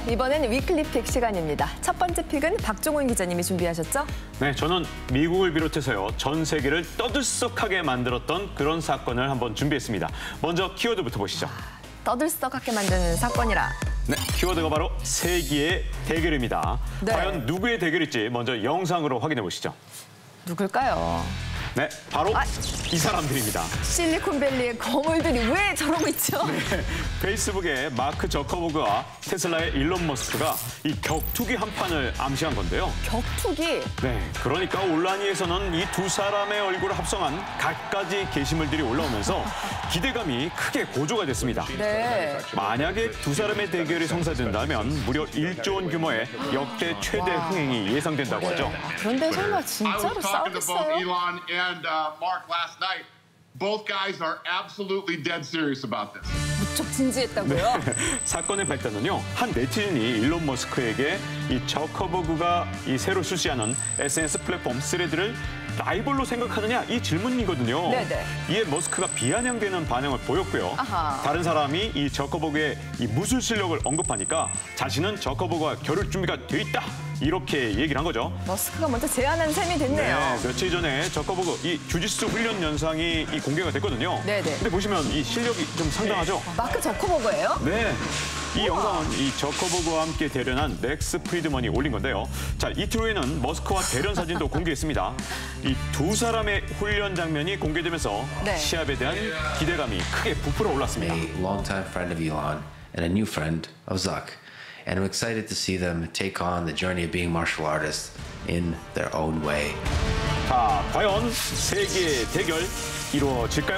이번엔 위클리픽 시간입니다. 첫 번째 픽은 박종훈 기자님이 준비하셨죠? 네, 저는 미국을 비롯해서요, 전 세계를 떠들썩하게 만들었던 그런 사건을 한번 준비했습니다. 먼저 키워드부터 보시죠. 떠들썩하게 만드는 사건이라. 네, 키워드가 바로 세기의 대결입니다. 네. 과연 누구의 대결일지 먼저 영상으로 확인해 보시죠. 누굴까요? 네, 바로 이 사람들입니다. 실리콘밸리의 거물들이 왜 저러고 있죠? 네, 페이스북의 마크 저커버그와 테슬라의 일론 머스크가 이 격투기 한 판을 암시한 건데요. 격투기? 네, 그러니까 온라인에서는 이 두 사람의 얼굴을 합성한 갖가지 게시물들이 올라오면서 기대감이 크게 고조가 됐습니다. 네. 만약에 두 사람의 대결이 성사된다면 무려 1조 원 규모의 역대 최대 흥행이 예상된다고 하죠. 그런데 설마 I 진짜로 was talking to both 싸우겠어요? Elon and Mark last night. Both guys are absolutely dead serious about this. 무척 진지했다고요? 사건의 발단은요, 한 네티즌이 일론 머스크에게 이 저커버그가 이 새로 출시하는 SNS 플랫폼 스레드를 라이벌로 생각하느냐 이 질문이거든요. 네네. 이에 머스크가 비아냥대는 반응을 보였고요. 아하. 다른 사람이 이 저커버그의 이 무술 실력을 언급하니까 자신은 저커버그와 겨룰 준비가 돼 있다. 이렇게 얘기를 한 거죠. 머스크가 먼저 제안한 셈이 됐네요. 네, 며칠 전에 저커버그 이 주짓수 훈련 영상이 이 공개가 됐거든요. 네네. 근데 보시면 이 실력이 좀 상당하죠. 마크 저커버그예요? 네. 이 영상은 이 저커버그와 함께 대련한 렉스 프리드먼이 올린 건데요. 자, 이틀 후에는 머스크와 대련 사진도 공개했습니다. 이 두 사람의 훈련 장면이 공개되면서 네. 시합에 대한 기대감이 크게 부풀어 올랐습니다. A longtime friend of Elon and a new friend of Zuck. And I'm excited to see them take on the journey of being martial artists in their own way. 자, 과연 세계의 대결 이루어질까요?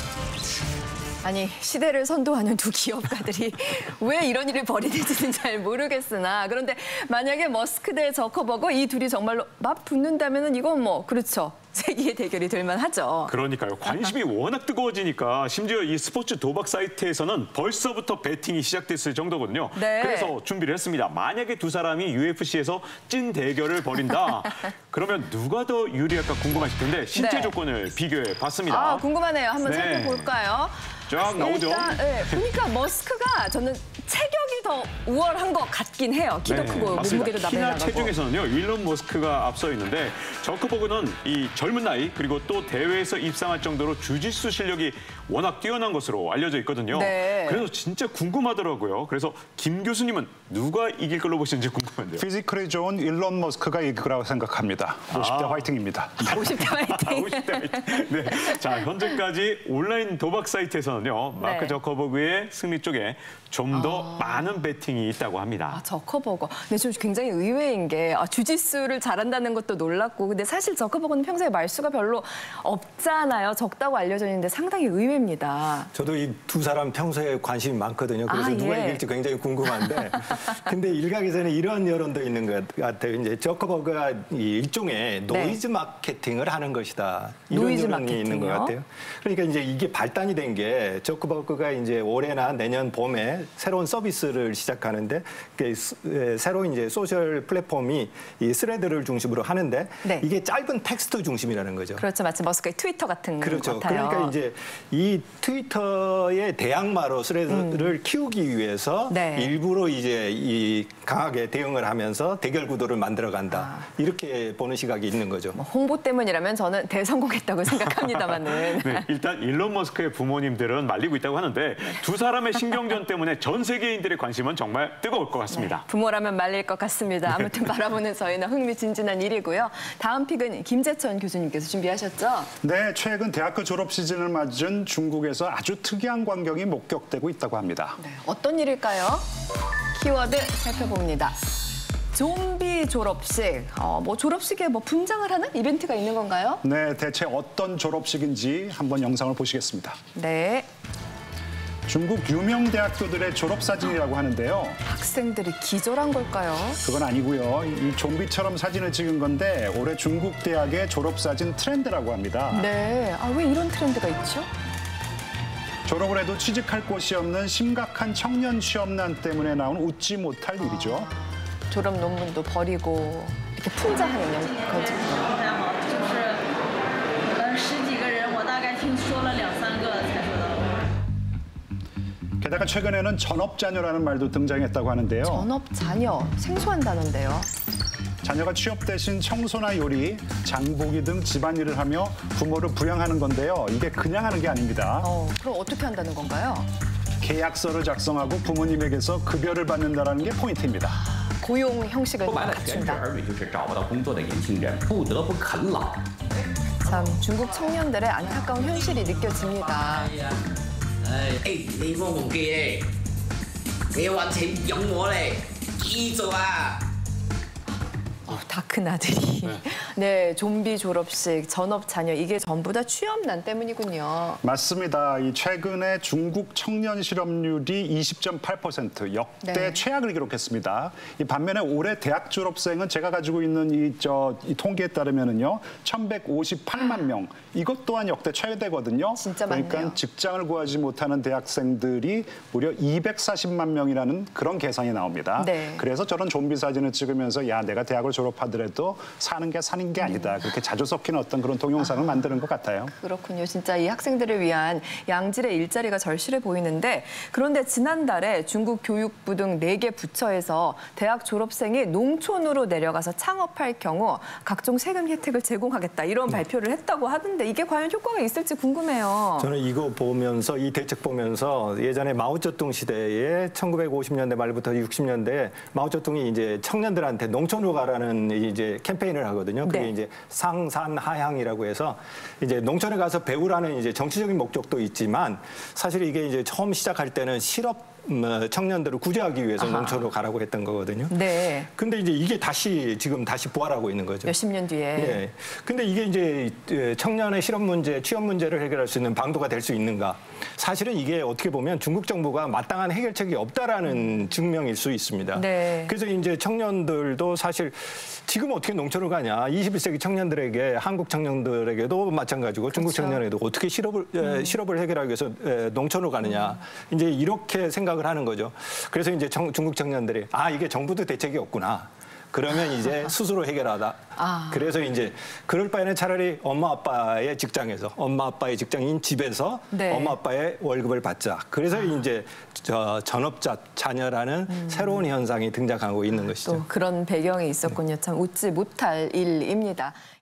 아니, 시대를 선도하는 두 기업가들이 왜 이런 일을 벌이는지는 잘 모르겠으나 그런데 만약에 머스크 대 저커버그 이 둘이 정말로 맞붙는다면 이건 뭐 그렇죠. 세기의 대결이 될 만하죠. 그러니까요. 관심이 워낙 뜨거워지니까 심지어 이 스포츠 도박 사이트에서는 벌써부터 배팅이 시작됐을 정도거든요. 네. 그래서 준비를 했습니다. 만약에 두 사람이 UFC에서 찐 대결을 벌인다. 그러면 누가 더 유리할까 궁금하실 텐데 신체 네. 조건을 비교해 봤습니다. 아, 궁금하네요. 한번 네. 살펴볼까요? 쫙 나오죠. 일단, 네, 보니까 머스크가 저는 체격이 더 우월한 것 같긴 해요. 키도 크고 맞습니다. 몸무게도 키나 나가고. 체중에서는요, 일론 머스크가 앞서 있는데 저커버그는 이 젊은 나이 그리고 또 대회에서 입상할 정도로 주짓수 실력이 워낙 뛰어난 것으로 알려져 있거든요. 네. 그래서 진짜 궁금하더라고요. 그래서 김 교수님은 누가 이길 걸로 보시는지 궁금한데요. 피지컬이 좋은 일론 머스크가 이길 거라고 생각합니다. 50대 화이팅입니다. 50대 화이팅. 50대 화이팅. 네. 자, 현재까지 온라인 도박 사이트에서는요, 마크 네. 저커버그의 승리 쪽에 좀 더 많은 배팅이 있다고 합니다. 아, 저커버거. 근데 좀 굉장히 의외인 게 주짓수를 잘한다는 것도 놀랐고 근데 사실 저커버거는 평소에 말수가 별로 없잖아요. 적다고 알려져 있는데 상당히 의외입니다. 저도 이 두 사람 평소에 관심이 많거든요. 그래서 누가 예. 이길지 굉장히 궁금한데 근데 일각에서는 이런 여론도 있는 것 같아요. 이제 저커버그가 일종의 노이즈 마케팅을 하는 것이다. 이런 노이즈 여론이 있는 것 마케팅이요? 같아요. 그러니까 이제 이게 발단이 된 게 저커버그가 이제 올해나 내년 봄에 새로운 서비스를 시작하는데 새로운 이제 소셜 플랫폼이 이 스레드를 중심으로 하는데 네. 이게 짧은 텍스트 중심이라는 거죠. 그렇죠. 마치 머스크의 트위터 같은 그렇죠. 것 같아요. 그러니까 이제 이 트위터의 대항마로 스레드를 키우기 위해서 네. 일부러 이제 이 강하게 대응을 하면서 대결 구도를 만들어간다. 이렇게 보는 시각이 있는 거죠. 홍보 때문이라면 저는 대성공했다고 생각합니다만은. 네, 일단 일론 머스크의 부모님들은 말리고 있다고 하는데 두 사람의 신경전 때문에 전 세계인들의 관심은 정말 뜨거울 것 같습니다. 부모라면 말릴 것 같습니다. 아무튼 바라보는 저희는 흥미진진한 일이고요. 다음 픽은 김재천 교수님께서 준비하셨죠? 네, 최근 대학교 졸업 시즌을 맞은 중국에서 아주 특이한 광경이 목격되고 있다고 합니다. 네, 어떤 일일까요? 키워드 살펴봅니다. 좀비 졸업식. 뭐 졸업식에 뭐 분장을 하는 이벤트가 있는 건가요? 네, 대체 어떤 졸업식인지 한번 영상을 보시겠습니다. 네. 중국 유명 대학교들의 졸업사진이라고 하는데요. 학생들이 기절한 걸까요? 그건 아니고요. 이 좀비처럼 사진을 찍은 건데 올해 중국 대학의 졸업사진 트렌드라고 합니다. 네. 왜 이런 트렌드가 있죠? 졸업을 해도 취직할 곳이 없는 심각한 청년 취업난 때문에 나온 웃지 못할 일이죠. 졸업 논문도 버리고 이렇게 풍자하는 거죠. 게다가 최근에는 전업자녀라는 말도 등장했다고 하는데요. 전업 자녀, 생소한 단어인데요. 자녀가 취업 대신 청소나 요리, 장보기 등 집안일을 하며 부모를 부양하는 건데요. 이게 그냥 하는 게 아닙니다. 그럼 어떻게 한다는 건가요? 계약서를 작성하고 부모님에게서 급여를 받는다는 게 포인트입니다. 고용 형식을 说白了，全职 갖춘다. 儿女就是找不到工作的年轻人，不得不啃老。 참 중국 청년들의 안타까운 현실이 느껴집니다. 你幫我記咧，你要揾錢養我咧，記住啊！ 다 큰 아들이. 네, 좀비 졸업식, 전업 자녀 이게 전부 다 취업난 때문이군요. 맞습니다. 이 최근에 중국 청년 실업률이 20.8% 역대 네. 최악을 기록했습니다. 이 반면에 올해 대학 졸업생은 제가 가지고 있는 이 통계에 따르면은요, 1,158만 명. 이것 또한 역대 최대거든요. 진짜 그러니까 많네요. 직장을 구하지 못하는 대학생들이 무려 240만 명이라는 그런 계산이 나옵니다. 네. 그래서 저런 좀비 사진을 찍으면서 야, 내가 대학을 졸업하더라도 사는 게 산인 게 아니다. 그렇게 자주 섞이는 어떤 그런 동영상을 만드는 것 같아요. 그렇군요. 진짜 이 학생들을 위한 양질의 일자리가 절실해 보이는데 그런데 지난달에 중국 교육부 등 4개 부처에서 대학 졸업생이 농촌으로 내려가서 창업할 경우 각종 세금 혜택을 제공하겠다 이런 발표를 했다고 하던데 이게 과연 효과가 있을지 궁금해요. 저는 이거 보면서 이 대책 보면서 예전에 마오쩌둥 시대에 1950년대 말부터 60년대에 마오쩌둥이 이제 청년들한테 농촌으로 가라는 이제 캠페인을 하거든요. 그게 네. 이제 상산하향이라고 해서 이제 농촌에 가서 배우라는 이제 정치적인 목적도 있지만 사실 이게 이제 처음 시작할 때는 실업 청년들을 구제하기 위해서 농촌으로 가라고 했던 거거든요. 네. 근데 이제 이게 지금 다시 부활하고 있는 거죠. 몇십 년 뒤에. 네. 근데 이게 이제 청년의 실업 문제, 취업 문제를 해결할 수 있는 방도가 될 수 있는가? 사실은 이게 어떻게 보면 중국 정부가 마땅한 해결책이 없다라는 증명일 수 있습니다. 네. 그래서 이제 청년들도 사실 지금 어떻게 농촌을 가냐? 21세기 청년들에게 한국 청년들에게도 마찬가지고 중국 그렇죠. 청년에게도 어떻게 실업을 해결하기 위해서 농촌으로 가느냐? 이제 이렇게 생각을 하는 거죠. 그래서 이제 중국 청년들이 이게 정부도 대책이 없구나. 그러면 이제 스스로 해결하다. 그래서 이제 그럴 바에는 차라리 엄마 아빠의 직장에서 엄마 아빠의 직장인 집에서 네. 엄마 아빠의 월급을 받자. 그래서 이제 전업자 자녀라는 새로운 현상이 등장하고 있는 것이죠. 또 그런 배경이 있었군요. 참 웃지 못할 일입니다.